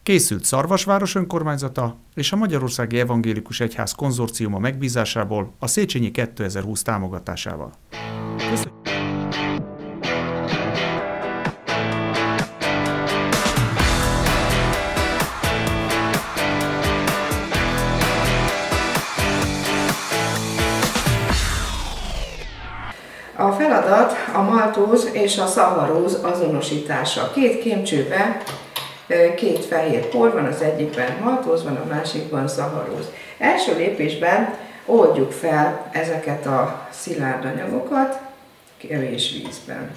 Készült Szarvasváros önkormányzata és a Magyarországi Evangélikus Egyház konzorciuma megbízásából a Széchenyi 2020 támogatásával. Köszönjük! A feladat a maltóz és a szaharóz azonosítása. Két kémcsőben két fehér por van, az egyikben maltóz van, a másikban szaharóz. Első lépésben oldjuk fel ezeket a szilárd anyagokat kevés vízben.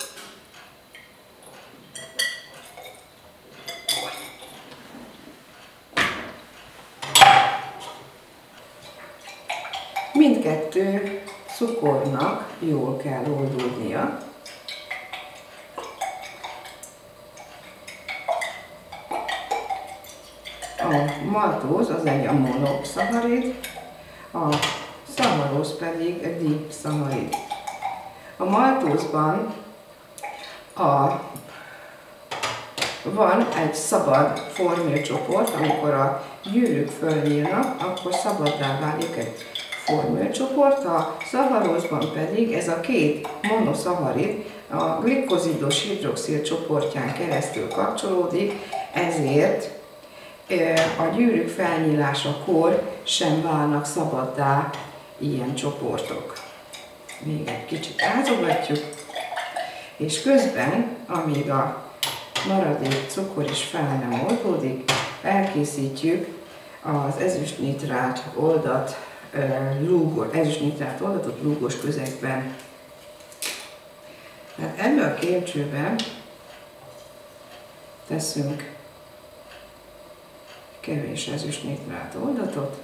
Mindkettő cukornak jól kell oldódnia. A maltóz az egy monoszaharid, a szaharóz pedig egy diszaharid. A maltózban van egy szabad formélcsoport, amikor a gyűrűk fölnyílnak, akkor szabaddá válik egy formélcsoport, a szaharózban pedig ez a két monoszaharid a glikozidos hidroxil csoportján keresztül kapcsolódik, ezért a gyűrűk felnyílásakor sem válnak szabaddá ilyen csoportok. Még egy kicsit ázogatjuk, és közben, amíg a maradék cukor is fel nem oldódik, elkészítjük az ezüstnitrát oldatot lúgos közegben. Tehát ebbe a kémcsőbe teszünk kevés ezüstnitrát oldatot.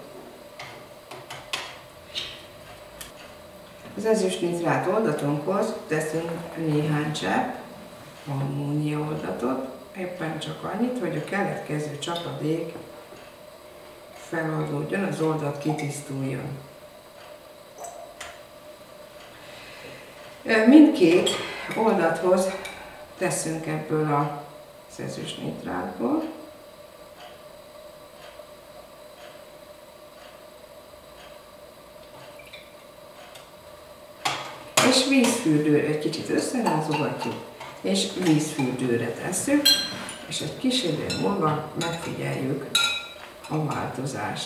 Az ezüstnitrát oldatunkhoz teszünk néhány csepp ammónia oldatot, éppen csak annyit, hogy a keletkező csapadék feloldódjon, az oldat kitisztuljon. Mindkét oldathoz teszünk ebből az ezüstnitrátból. És vízfürdő, egy kicsit összerázogatjuk, és vízfürdőre tesszük, és egy kis idő múlva megfigyeljük a változást.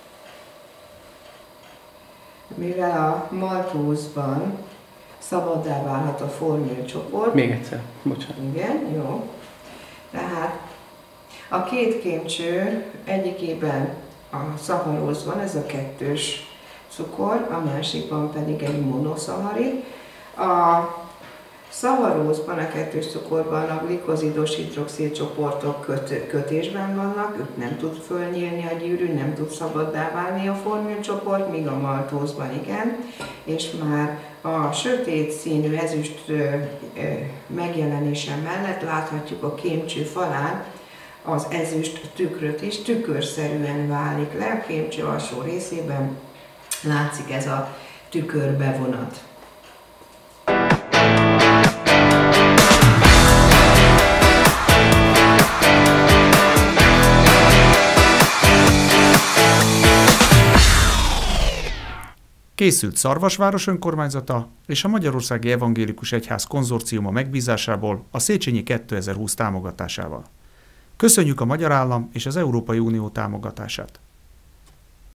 Mivel a maltózban szabaddá válhat a formélcsoport. Még egyszer, bocsánat. Igen, jó. Tehát a két kémcső egyikében a szaharóz van, ez a kettős cukor, a másikban pedig egy monoszaharid. A szaharózban, a kettős cukorban a glikozidos hidroxil csoportok kötésben vannak, ők nem tud fölnyílni a gyűrű, nem tud szabaddá válni a formélcsoport, míg a maltózban igen, és már a sötét színű ezüst megjelenése mellett láthatjuk a kémcső falán az ezüst tükröt is, tükörszerűen válik le, a kémcső alsó részében látszik ez a tükörbevonat. Készült Szarvasváros önkormányzata és a Magyarországi Evangélikus Egyház konzorciuma megbízásából a Széchenyi 2020 támogatásával. Köszönjük a Magyar Állam és az Európai Unió támogatását!